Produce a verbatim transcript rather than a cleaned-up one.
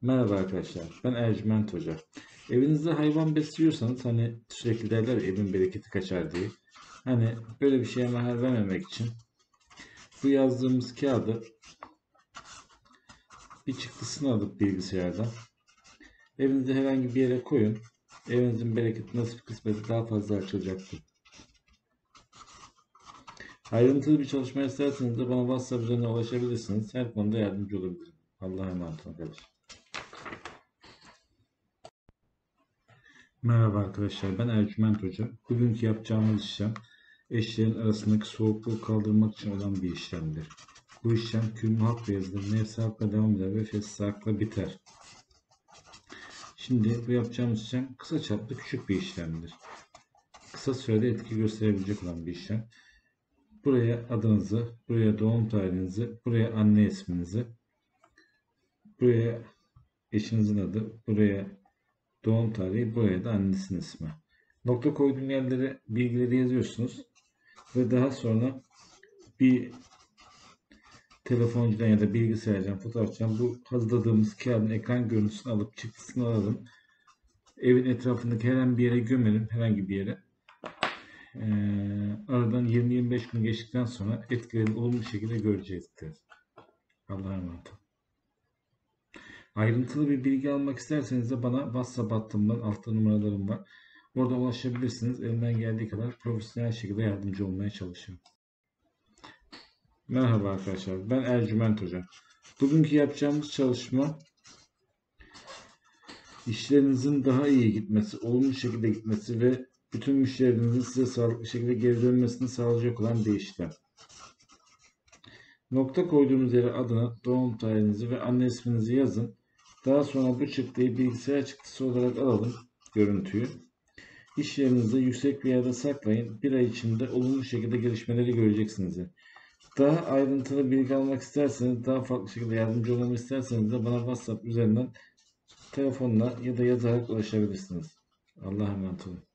Merhaba arkadaşlar, ben Ercüment Hoca. Evinizde hayvan besliyorsanız hani sürekli derler ya, evin bereketi kaçar diye. Hani böyle bir şeye mahal vermemek için bu yazdığımız kağıdı bir çıktısını alıp bilgisayardan evinizde herhangi bir yere koyun. Evinizin bereketi, nasip, kısmeti daha fazla açılacaktır. Ayrıntılı bir çalışma isterseniz de bana WhatsApp üzerinden ulaşabilirsiniz. Her konuda yardımcı olabilirim. Allah'a emanet olun arkadaşlar. Merhaba arkadaşlar, ben Ercüment Hoca. Bugünkü yapacağımız işlem eşlerin arasındaki soğukluğu kaldırmak için olan bir işlemdir. Bu işlem kürmü halk beyazıdır, nefsi halkla devam eder ve fesli halkla biter. Şimdi bu yapacağımız işlem kısa çaplı küçük bir işlemdir. Kısa sürede etki gösterebilecek olan bir işlem. Buraya adınızı, buraya doğum tarihinizi, buraya anne isminizi, buraya eşinizin adı, buraya doğum tarihi, buraya da annesinin ismi. Nokta koyduğum yerlere bilgileri yazıyorsunuz ve daha sonra bir telefoncudan ya da bilgisayardan, fotoğrafçıdan bu hazırladığımız kağıdın ekran görüntüsünü alıp çıktısını alalım. Evin etrafındaki herhangi bir yere gömelim, herhangi bir yere. Ee, aradan yirmi yirmi beş gün geçtikten sonra etkilerini olumlu şekilde görecektir. Allah'a emanet olun. Ayrıntılı bir bilgi almak isterseniz de bana WhatsApp hattımdan, altta numaralarım var. Orada ulaşabilirsiniz. Elimden geldiği kadar profesyonel şekilde yardımcı olmaya çalışıyorum. Merhaba arkadaşlar, ben Ercüment Hoca. Bugünkü yapacağımız çalışma işlerinizin daha iyi gitmesi, olumlu şekilde gitmesi ve bütün müşterilerinizin size sağlıklı şekilde geri dönmesini sağlayacak olan bir işlem. Nokta koyduğumuz yere adını, doğum tarihinizi ve anne isminizi yazın. Daha sonra bu çıktıyı bilgisayar çıktısı olarak alalım, görüntüyü. İş yerinizde yüksek bir yerde saklayın. Bir ay içinde olumlu şekilde gelişmeleri göreceksiniz. Daha ayrıntılı bilgi almak isterseniz, daha farklı şekilde yardımcı olmamı isterseniz de bana WhatsApp üzerinden telefonla ya da yazarak ulaşabilirsiniz. Allah'a emanet olun.